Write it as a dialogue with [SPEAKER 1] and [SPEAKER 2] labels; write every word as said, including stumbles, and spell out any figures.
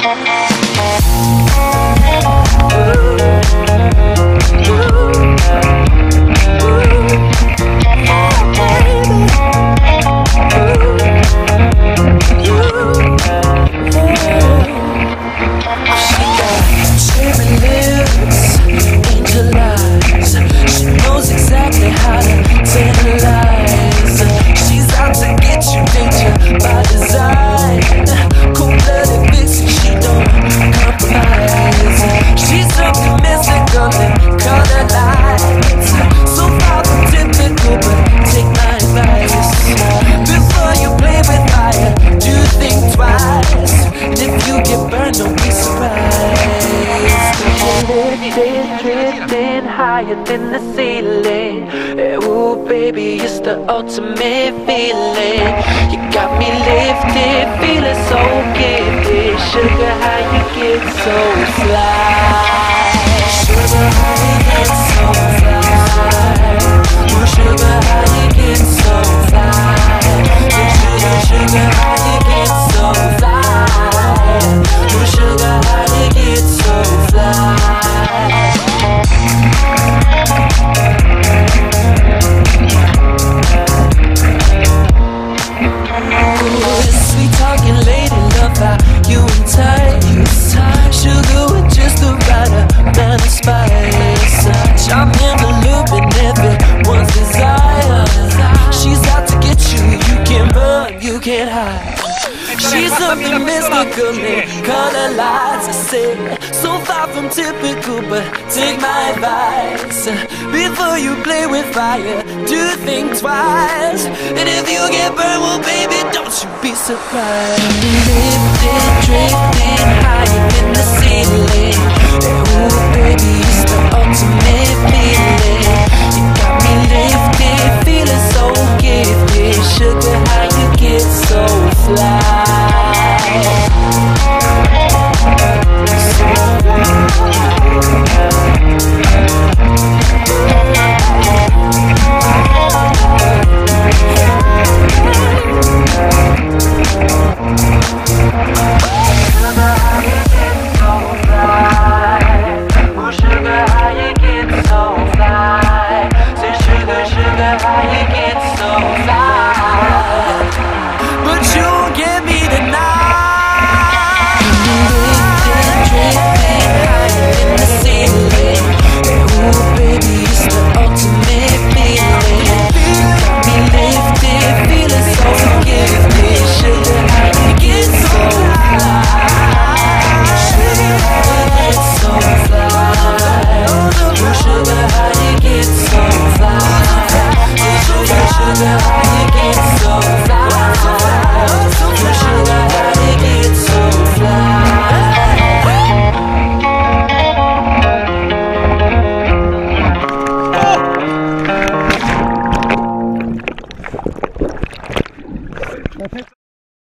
[SPEAKER 1] Drifting higher than the ceiling. Ooh, baby, it's the ultimate feeling. You got me lifted, feeling so gifted. Sugar, how you get so fly? Sugar, how you get so fly? Ooh, sugar, how you get so fly? Ooh, sugar, sugar, how you get so fly? Ooh, sugar, how you get so fly? Sweet talking lady, love how you entice. Sugar with just the right amount of spice. Charm in the loop and everyone's desire. She's out to get you, you can't run, you can't hide. She's something mystical in color lights. I say, so far from typical, but take my advice. Before you play with fire, do think twice. And if you get burned, well baby, don't you be surprised. Lifted,